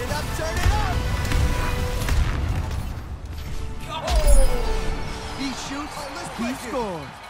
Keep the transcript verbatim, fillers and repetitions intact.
it up, turn it up! Oh! He shoots, oh, he scores.